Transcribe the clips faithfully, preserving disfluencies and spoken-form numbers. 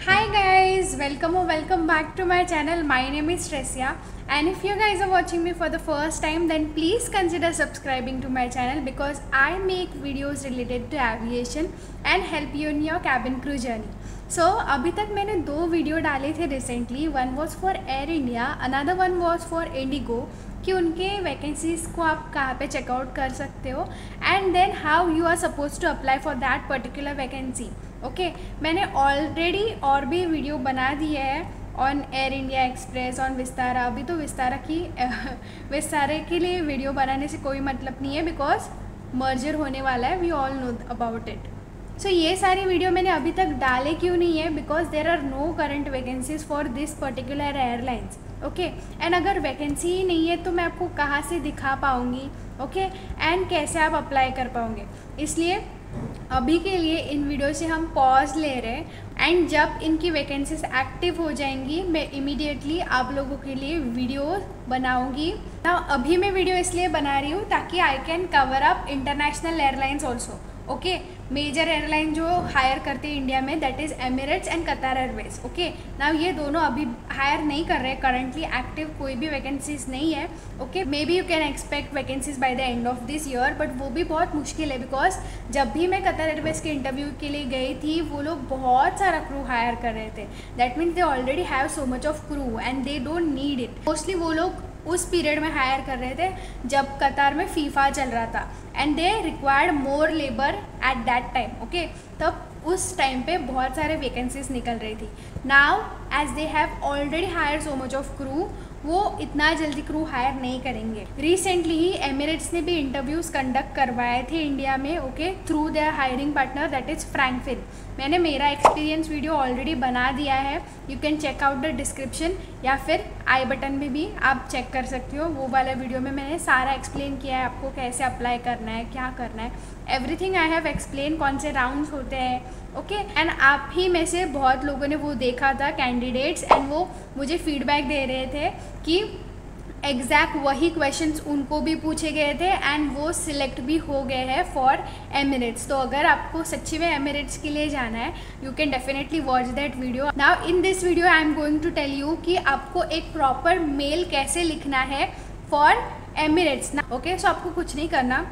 Hi guys, welcome or welcome back to my channel. My name is Tresia, and if you guys are watching me for the first time, then please consider subscribing to my channel because I make videos related to aviation and help you in your cabin crew journey. So अभी तक मैंने दो video डाले थे recently. One was for Air India, another one was for IndiGo, कि उनके vacancies को आप कहाँ पे चेकआउट कर सकते हो and then how you are suppose to apply for that particular vacancy. Okay, मैंने ऑलरेडी और भी वीडियो बना दिए है on Air India Express, on Vistara. अभी तो विस्तारा की विस्तारा के लिए वीडियो बनाने से कोई मतलब नहीं है बिकॉज मर्जर होने वाला है. We all know about it. So ये सारी वीडियो मैंने अभी तक डाले क्यों नहीं है? Because there are no current vacancies for this particular airlines. Okay, and अगर वैकेंसी ही नहीं है तो मैं आपको कहाँ से दिखा पाऊँगी? ओके, एंड कैसे आप अप्लाई कर पाओगे? इसलिए अभी के लिए इन वीडियो से हम पॉज ले रहे हैं एंड जब इनकी वैकेंसीज एक्टिव हो जाएंगी मैं इमीडिएटली आप लोगों के लिए वीडियो बनाऊंगी. ना अभी मैं वीडियो इसलिए बना रही हूँ ताकि I can cover up international airlines also. Okay, major airline जो हायर करते हैं इंडिया में, that is Emirates and Qatar Airways. Okay, ना ये दोनों अभी हायर नहीं कर रहे, करंटली एक्टिव कोई भी वैकेंसीज नहीं है. Okay, maybe you can expect vacancies by the end of this year, but वो भी बहुत मुश्किल है बिकॉज जब भी मैं कतार एयरवेज के इंटरव्यू के लिए गई थी वो लोग बहुत सारा क्रू हायर कर रहे थे. That means they already have so much of crew and they don't need it. Mostly वो लोग उस पीरियड में हायर कर रहे थे जब कतार में फीफा चल रहा था and they required more labour at that time. Okay, तब उस टाइम पे बहुत सारे वैकेंसीज निकल रही थी. Now as they have already hire so much of crew, वो इतना जल्दी क्रू हायर नहीं करेंगे. रिसेंटली ही एमिरेट्स ने भी इंटरव्यूज़ कंडक्ट करवाए थे इंडिया में. Okay, through their hiring partner that is Frankfinn. मैंने मेरा एक्सपीरियंस वीडियो ऑलरेडी बना दिया है. You can check out the description या फिर आई बटन में भी आप चेक कर सकते हो. वो वाला वीडियो में मैंने सारा एक्सप्लेन किया है आपको कैसे अप्लाई करना है, क्या करना है. एवरीथिंग आई हैव एक्सप्लेन, कौन से राउंड्स होते हैं. ओके, एंड आप ही में से बहुत लोगों ने वो देखा था कैंडिडेट्स, एंड वो मुझे फीडबैक दे रहे थे कि एग्जैक्ट वही क्वेश्चंस उनको भी पूछे गए थे एंड वो सिलेक्ट भी हो गए हैं फॉर एमिरेट्स. तो अगर आपको सच्ची में एमिरेट्स के लिए जाना है, you can definitely watch that video. Now in this video I am going to tell you कि आपको एक प्रॉपर मेल कैसे लिखना है फॉर एमिरेट्स. ना ओके, सो आपको कुछ नहीं करना.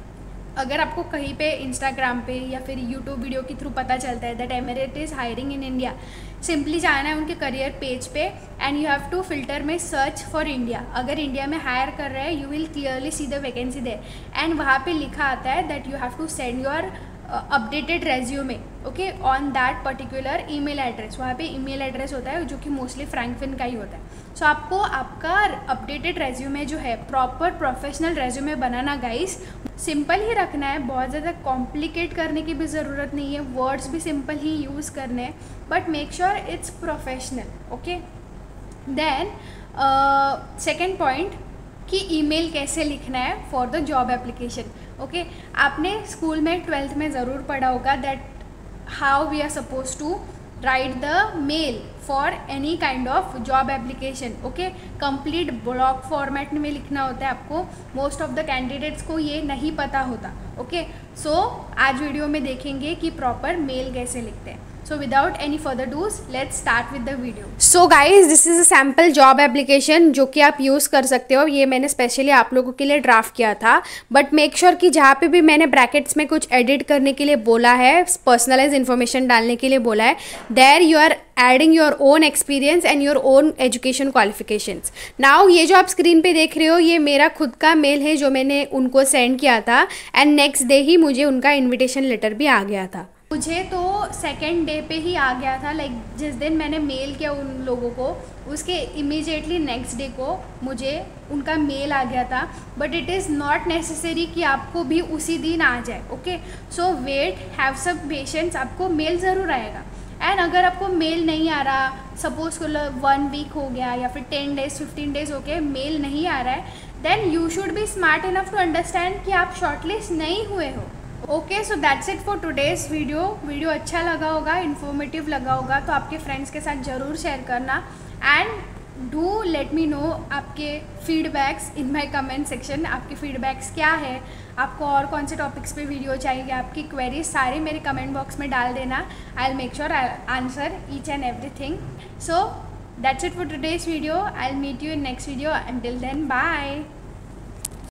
अगर आपको कहीं पे इंस्टाग्राम पे या फिर यूट्यूब वीडियो के थ्रू पता चलता है that Emirates is hiring in India, simply जाना है उनके करियर पेज पे and you have to filter में सर्च फॉर इंडिया. अगर इंडिया में हायर कर रहे हैं, you will clearly see the vacancy there and वहाँ पे लिखा आता है that you have to send your updated resume. Okay, on that particular email address. वहाँ पे ईमेल एड्रेस होता है जो कि मोस्टली फ्रैंकफिन का ही होता है. सो so, आपको आपका अपडेटेड रेज्यूमे जो है, प्रॉपर प्रोफेशनल रेज्यूमे बनाना गाइस, सिंपल ही रखना है. बहुत ज़्यादा कॉम्प्लिकेट करने की भी ज़रूरत नहीं है. वर्ड्स भी सिंपल ही यूज़ करने हैं, but make sure it's professional. Okay, then second point कि ईमेल कैसे लिखना है for the job application. Okay, आपने स्कूल में ट्वेल्थ में ज़रूर पढ़ा होगा that how we are suppose to write the mail for any kind of job application. Okay, complete block format में लिखना होता है आपको. मोस्ट ऑफ द कैंडिडेट्स को ये नहीं पता होता. ओके, सो आज वीडियो में देखेंगे कि प्रॉपर मेल कैसे लिखते हैं. So without any further do's, let's start with the video. So guys, this is a sample job application जो कि आप यूज़ कर सकते हो. ये मैंने स्पेशली आप लोगों के लिए ड्राफ्ट किया था, बट मेक श्योर कि जहाँ पे भी मैंने ब्रैकेट्स में कुछ एडिट करने के लिए बोला है, पर्सनलाइज इन्फॉर्मेशन डालने के लिए बोला है, there you are adding your own experience and your own education qualifications. Now ये जो आप स्क्रीन पे देख रहे हो, ये मेरा खुद का मेल है जो मैंने उनको सेंड किया था एंड नेक्स्ट डे ही मुझे उनका इन्विटेशन लेटर भी आ गया था. मुझे तो सेकेंड डे पे ही आ गया था. लाइक like, जिस दिन मैंने मेल किया उन लोगों को, उसके इमीडिएटली नेक्स्ट डे को मुझे उनका मेल आ गया था. But it is not necessary कि आपको भी उसी दिन आ जाए. Okay, so wait, have some patience, आपको मेल ज़रूर आएगा. एंड अगर आपको मेल नहीं आ रहा, सपोज को वन वीक हो गया या फिर टेन डेज फिफ्टीन डेज हो गए, मेल नहीं आ रहा है, then you should be smart enough to understand कि आप शॉर्टलिस्ट नहीं हुए हो. Okay, so that's it for today's video. Video अच्छा लगा होगा, इन्फॉर्मेटिव लगा होगा तो आपके फ्रेंड्स के साथ ज़रूर शेयर करना and do let me know आपके feedbacks in my comment section. आपके फीडबैक्स क्या है, आपको और कौन से टॉपिक्स पे वीडियो चाहिए, आपकी क्वेरीज सारे मेरे कमेंट बॉक्स में डाल देना. I will make sure I answer each and everything. So that's it for today's video. I'll meet you in next video. Until then, bye.